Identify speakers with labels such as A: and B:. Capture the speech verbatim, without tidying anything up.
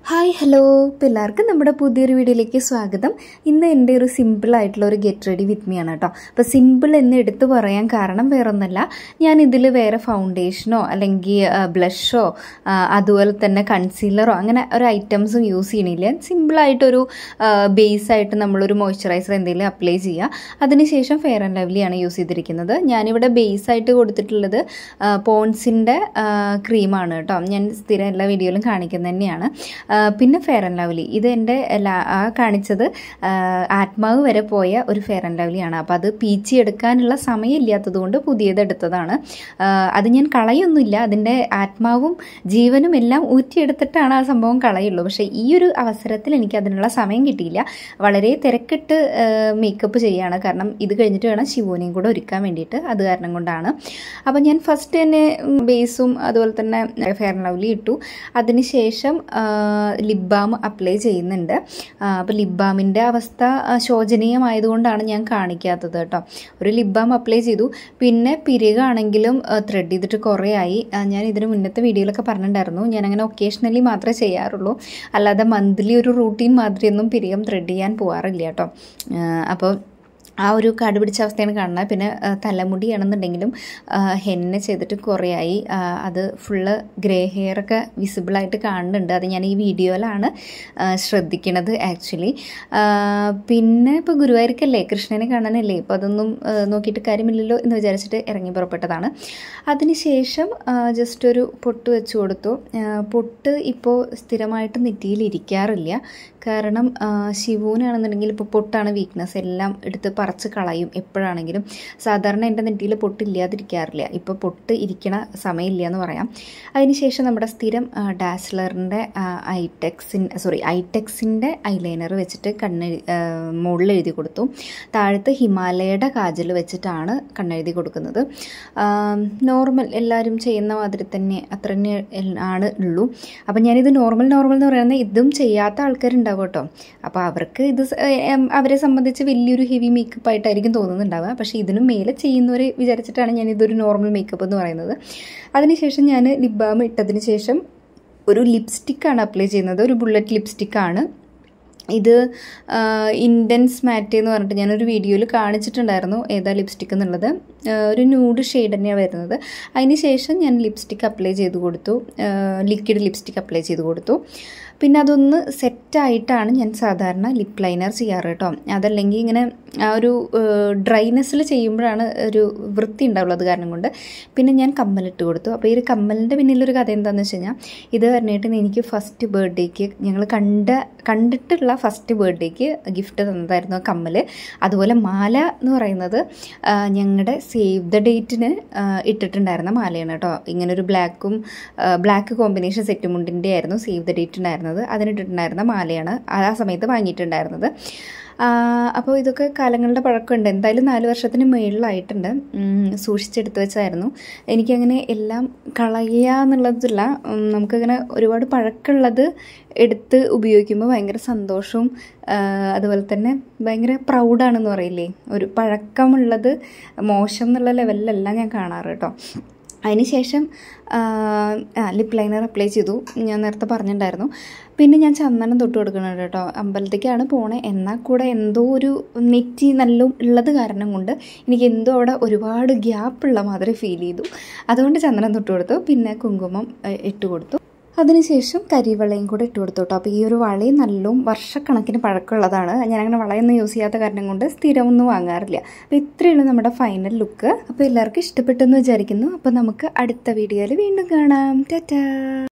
A: Hi hello ഇപ്പോൾ എല്ലാവർക്കും നമ്മുടെ പുതിയൊരു വീഡിയോയിലേക്ക് സ്വാഗതം. ഇന്ന് എൻ്റെ ഒരു സിമ്പിൾ ആയിട്ടുള്ള ഒരു ഗെറ്റ് റെഡി വിത്ത് മീ ആണ് കേട്ടോ. അപ്പോൾ സിമ്പിൾ എന്ന് എടുത്ത് പറയാൻ കാരണം വേറൊന്നല്ല, ഞാൻ ഇതിൽ വേറെ ഫൗണ്ടേഷനോ അല്ലെങ്കിൽ ബ്ലഷോ അതുപോലെ തന്നെ കൺസീലറോ അങ്ങനെ ഒരു ഐറ്റംസും യൂസ് ചെയ്യണില്ല. സിമ്പിളായിട്ടൊരു ബേസായിട്ട് നമ്മളൊരു മോയ്സ്ചറൈസർ എന്തെങ്കിലും അപ്ലൈ ചെയ്യുക. അതിനുശേഷം ഫെയർ ആൻഡ് ലവ്ലിയാണ് യൂസ് ചെയ്തിരിക്കുന്നത്. ഞാനിവിടെ ബേസായിട്ട് കൊടുത്തിട്ടുള്ളത് പോൺസിൻ്റെ ക്രീമാണ് കേട്ടോ. ഞാൻ സ്ഥിരം എല്ലാ വീഡിയോയിലും കാണിക്കുന്നത് തന്നെയാണ്. പിന്നെ ഫെയർ ആൻഡ് ലവ്ലി, ഇത് എൻ്റെ ആ കാണിച്ചത് ആത്മാവ് വരെ പോയ ഒരു ഫെയർ ആൻഡ് ലവ്ലിയാണ്. അപ്പോൾ അത് പീച്ചി എടുക്കാനുള്ള സമയമില്ലാത്തത് കൊണ്ട് പുതിയത് എടുത്തതാണ്. അത് ഞാൻ കളയൊന്നുമില്ല, അതിൻ്റെ ആത്മാവും ജീവനും എല്ലാം ഊറ്റിയെടുത്തിട്ടാണ് ആ സംഭവം കളയുള്ളൂ. പക്ഷേ ഈ ഒരു അവസരത്തിൽ എനിക്ക് അതിനുള്ള സമയം കിട്ടിയില്ല. വളരെ തിരക്കിട്ട് മേക്കപ്പ് ചെയ്യുകയാണ്, കാരണം ഇത് കഴിഞ്ഞിട്ട് വേണം ശിവനെയും കൂടെ ഒരുക്കാൻ വേണ്ടിയിട്ട്. അത് കാരണം കൊണ്ടാണ്. അപ്പോൾ ഞാൻ ഫസ്റ്റ് തന്നെ ബേസും അതുപോലെ തന്നെ ഫെയർ ആൻഡ് ലവ്ലി ഇട്ടു. അതിനുശേഷം ലിപ് ബാം അപ്ലൈ ചെയ്യുന്നുണ്ട്. അപ്പോൾ ലിപ് ബാമിൻ്റെ അവസ്ഥ ശോചനീയമായതുകൊണ്ടാണ് ഞാൻ കാണിക്കാത്തത് കേട്ടോ. ഒരു ലിപ് ബാം അപ്ലൈ ചെയ്തു. പിന്നെ പിരികാണെങ്കിലും ത്രെഡ് ചെയ്തിട്ട് കുറേ ആയി. ഞാൻ ഇതിന് മുന്നത്തെ വീഡിയോയിലൊക്കെ പറഞ്ഞിട്ടുണ്ടായിരുന്നു, ഞാനങ്ങനെ ഒക്കേഷണലി മാത്രമേ ചെയ്യാറുള്ളൂ, അല്ലാതെ മന്ത്ലി ഒരു റൂട്ടീൻ മാതിരിയൊന്നും പിരികം ത്രെഡ് ചെയ്യാൻ പോകാറില്ല കേട്ടോ. അപ്പോൾ ആ ഒരു കാട് പിടിച്ച അവസ്ഥയാണ് കാണുന്നത്. പിന്നെ തലമുടിയാണെന്നുണ്ടെങ്കിലും ഹെന്ന ചെയ്തിട്ട് കുറേ ആയി. അത് ഫുള്ള് ഗ്രേ ഹെയറൊക്കെ വിസിബിളായിട്ട് കാണുന്നുണ്ട്. അത് ഞാൻ ഈ വീഡിയോയിലാണ് ശ്രദ്ധിക്കണത് ആക്ച്വലി. പിന്നെ ഇപ്പോൾ ഗുരുവായൂർക്കല്ലേ, കൃഷ്ണനെ കാണാനല്ലേ, ഇപ്പോൾ അതൊന്നും നോക്കിയിട്ട് കാര്യമില്ലല്ലോ എന്ന് വിചാരിച്ചിട്ട് ഇറങ്ങി പുറപ്പെട്ടതാണ്. അതിനുശേഷം ജസ്റ്റ് ഒരു പൊട്ട് വെച്ച് കൊടുത്തു. പൊട്ട് ഇപ്പോൾ സ്ഥിരമായിട്ട് നെറ്റിയിൽ ഇരിക്കാറില്ല, കാരണം ശിവൂനാണെന്നുണ്ടെങ്കിൽ ഇപ്പോൾ പൊട്ടാണ് വീക്ക്നെസ്, എല്ലാം എടുത്ത് പറിച്ച് കളയും എപ്പോഴാണെങ്കിലും. സാധാരണ എൻ്റെ നെറ്റിയിൽ പൊട്ടില്ലാതിരിക്കാറില്ല, ഇപ്പോൾ പൊട്ട് ഇരിക്കണ സമയമില്ല എന്ന് പറയാം. അതിനുശേഷം നമ്മുടെ സ്ഥിരം ഡാസ്ലറിൻ്റെ ഐടെക്സിൻ സോറി ഐടെക്സിൻ്റെ ഐലൈനർ വെച്ചിട്ട് കണ്ണെഴു മുകളിൽ എഴുതി കൊടുത്തു. താഴത്ത് ഹിമാലയയുടെ കാജൽ വെച്ചിട്ടാണ് കണ്ണെഴുതി കൊടുക്കുന്നത്. നോർമൽ എല്ലാവരും ചെയ്യുന്ന മാതിരി തന്നെ അത്ര തന്നെ ആണ് ഉള്ളൂ. അപ്പം ഞാനിത് നോർമൽ നോർമൽ എന്ന് പറയുന്നത് ഇതും ചെയ്യാത്ത ആൾക്കാരുണ്ടാവും കേട്ടോ. അപ്പോൾ അവർക്ക് ഇത് അവരെ സംബന്ധിച്ച് വലിയൊരു ഹെവി മേക്കപ്പ് ആയിട്ടായിരിക്കും തോന്നുന്നുണ്ടാവുക. പക്ഷേ ഇതിനും മേലെ ചെയ്യുന്നവരെ വിചാരിച്ചിട്ടാണ് ഞാനിതൊരു നോർമൽ മേക്കപ്പ് എന്ന് പറയുന്നത്. അതിനുശേഷം ഞാൻ ലിപ് ബാം ഇട്ടതിന് ശേഷം ഒരു ലിപ്സ്റ്റിക്കാണ് അപ്ലൈ ചെയ്യുന്നത്. ഒരു ബുള്ളറ്റ് ലിപ്സ്റ്റിക്കാണ് ഇത്. ഇൻറ്റൻസ് മാറ്റ് എന്ന് പറഞ്ഞിട്ട് ഞാനൊരു വീഡിയോയിൽ കാണിച്ചിട്ടുണ്ടായിരുന്നു ഏതാ ലിപ്സ്റ്റിക്ക് എന്നുള്ളത്. ഒരു ന്യൂഡ് ഷെയ്ഡ് തന്നെയാണ് വരുന്നത്. അതിന് ശേഷം ഞാൻ ലിപ്സ്റ്റിക്ക് അപ്ലൈ ചെയ്ത് കൊടുത്തു, ലിക്വിഡ് ലിപ്സ്റ്റിക്ക് അപ്ലൈ ചെയ്ത് കൊടുത്തു. പിന്നെ അതൊന്ന് സെറ്റായിട്ടാണ് ഞാൻ സാധാരണ ലിപ് ലൈനർ ചെയ്യാറ് കേട്ടോ. അതല്ലെങ്കിൽ ഇങ്ങനെ ആ ഒരു ഡ്രൈനെസ്സിൽ ചെയ്യുമ്പോഴാണ് ഒരു വൃത്തി ഉണ്ടാവുള്ളൂ, അത് കാരണം കൊണ്ട്. പിന്നെ ഞാൻ കമ്മലിട്ട് കൊടുത്തു. അപ്പോൾ ഈ ഒരു കമ്മലിൻ്റെ പിന്നിലൊരു കഥ എന്താണെന്ന് വെച്ച് കഴിഞ്ഞാൽ, ഇത് പറഞ്ഞിട്ട് എനിക്ക് ഫസ്റ്റ് ബർത്ത്ഡേക്ക് ഞങ്ങൾ കണ്ട കണ്ടിട്ടുള്ള ഫസ്റ്റ് ബർത്ത്ഡേക്ക് ഗിഫ്റ്റ് തന്നതായിരുന്നു കമ്മൽ. അതുപോലെ മാല എന്ന് പറയുന്നത് ഞങ്ങളുടെ സേവ് ദ ഡേറ്റിന് ഇട്ടിട്ടുണ്ടായിരുന്ന മാലയാണ് കേട്ടോ. ഇങ്ങനൊരു ബ്ലാക്കും ബ്ലാക്ക് കോമ്പിനേഷൻ സെറ്റ് മുണ്ടിൻ്റെ ആയിരുന്നു സേവ് ദ ഡേറ്റ് ഉണ്ടായിരുന്നത്. അതിനിട്ടിട്ടുണ്ടായിരുന്ന മാലയാണ് ആ സമയത്ത് വാങ്ങിയിട്ടുണ്ടായിരുന്നത്. അപ്പോൾ ഇതൊക്കെ കാലങ്ങളുടെ പഴക്കമുണ്ട്, എന്തായാലും നാല് വർഷത്തിന് മുകളിലായിട്ടുണ്ട്. സൂക്ഷിച്ചെടുത്ത് വെച്ചായിരുന്നു. എനിക്കങ്ങനെ എല്ലാം കളയുക എന്നുള്ളതില്ല, നമുക്കങ്ങനെ ഒരുപാട് പഴക്കമുള്ളത് എടുത്ത് ഉപയോഗിക്കുമ്പോൾ ഭയങ്കര സന്തോഷവും അതുപോലെ തന്നെ ഭയങ്കര പ്രൗഡാണെന്ന് പറയില്ലേ. ഒരു പഴക്കമുള്ളത് മോശം എന്നുള്ള ലെവലിലല്ല ഞാൻ കാണാറ് കേട്ടോ. അതിനുശേഷം ലിപ് ലൈനർ അപ്ലൈ ചെയ്തു, ഞാൻ നേരത്തെ പറഞ്ഞിട്ടുണ്ടായിരുന്നു. പിന്നെ ഞാൻ ചന്ദനം തൊട്ട് കൊടുക്കുന്നുണ്ട് കേട്ടോ. അമ്പലത്തേക്കാണ് പോണേ, എന്നാൽ കൂടെ എന്തോ ഒരു നെറ്റി നല്ല ഉള്ളത് കാരണം കൊണ്ട് എനിക്ക് എന്തോ അവിടെ ഒരുപാട് ഗ്യാപ്പുള്ള മാതിരി ഫീൽ ചെയ്തു. അതുകൊണ്ട് ചന്ദനം തൊട്ട് കൊടുത്തു. പിന്നെ കുങ്കുമം ഇട്ട് കൊടുത്തു. അതിനുശേഷം കരിവളയും കൂടെ ഇട്ട് കൊടുത്തു കേട്ടോ. അപ്പോൾ ഈ ഒരു വളയും നല്ലോണം വർഷക്കണക്കിന് പഴക്കമുള്ളതാണ്. ഞാനങ്ങനെ വളയൊന്നും യൂസ് ചെയ്യാത്ത കാരണം കൊണ്ട് സ്ഥിരമൊന്നും വാങ്ങാറില്ല. അപ്പോൾ ഇത്രയുള്ളൂ നമ്മുടെ ഫൈനൽ ലുക്ക്. അപ്പോൾ എല്ലാവർക്കും ഇഷ്ടപ്പെട്ടെന്ന് വിചാരിക്കുന്നു. അപ്പോൾ നമുക്ക് അടുത്ത വീഡിയോയിൽ വീണ്ടും കാണാം. ടാറ്റാ.